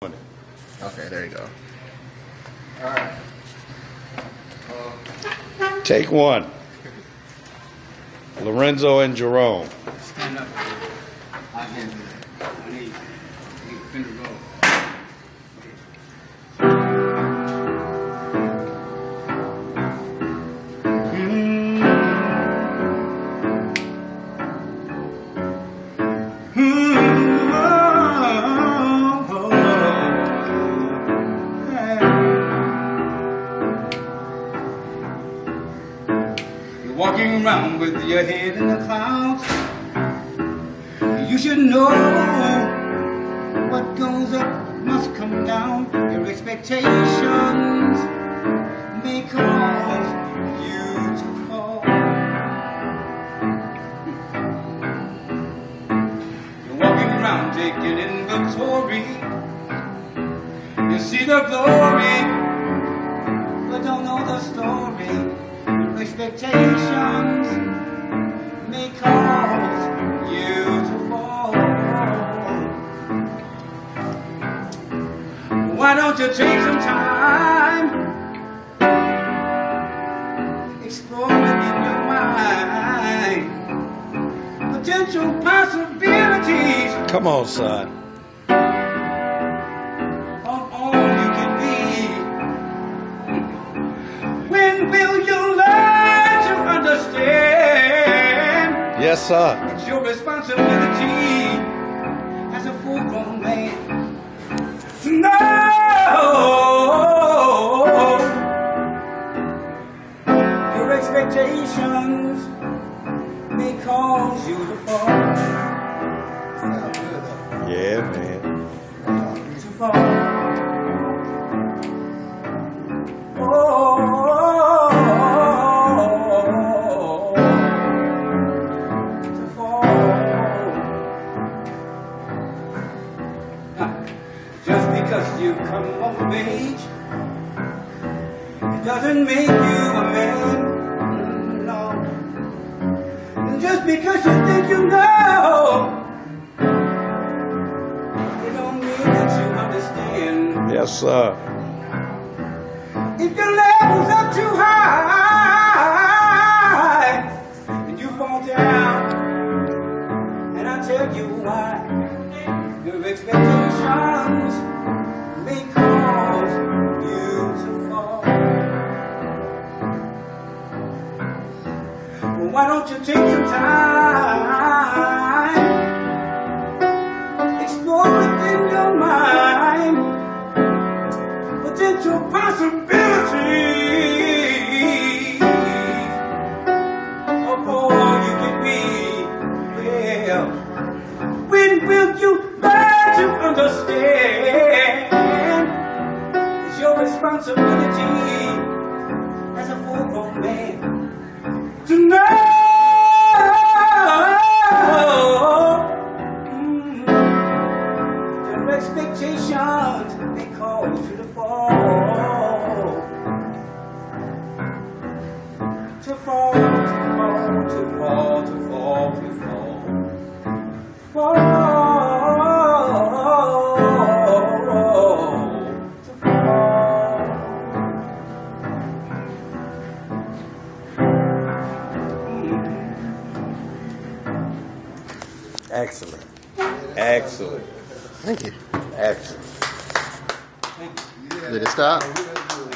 Okay, there you go. All right. Take one. Lorenzo and Jerome. Stand up. I can't do that. I need finger roll. Walking around with your head in the clouds, you should know what goes up must come down. Your expectations may cause you to fall. You're walking around taking inventory. You see the glory, but don't know the story. Expectations may cause you to fall. Why don't you take some time, explore within your mind potential possibilities? Come on, son. Of all you can be. When will you learn to understand? Yes, sir. It's your responsibility as a full-grown man to know your expectations may cause you to fall. Yeah, man. To fall. Just because you come of age, it doesn't make you a man, no. Just because you think you know, it don't mean that you understand. Yes, sir. If your level's up too high, and you fall down, and I tell you why. Your expectations may cause you to fall. Well, why don't you take some time, explore within your mind potential possibilities of all you can be. Yeah. When will you learn to understand? It's your responsibility as a full-grown man to know your expectations may cause you to fall. To fall, to fall, to fall, to fall, to fall. Fall. Excellent. Excellent. Thank you. Excellent. Thank you. Did it stop?